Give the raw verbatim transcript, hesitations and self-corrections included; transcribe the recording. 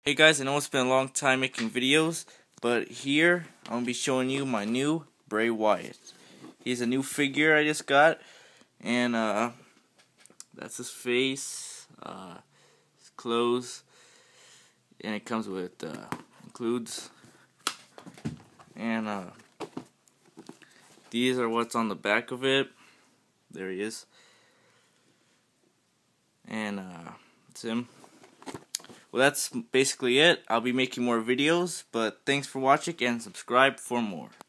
Hey guys, I know it's been a long time making videos, but here I'm going to be showing you my new Bray Wyatt. He's a new figure I just got, and uh, that's his face, uh, his clothes, and it comes with, uh, includes, and uh, these are what's on the back of it. There he is, and uh, it's him. Well, that's basically it. I'll be making more videos, but thanks for watching and subscribe for more.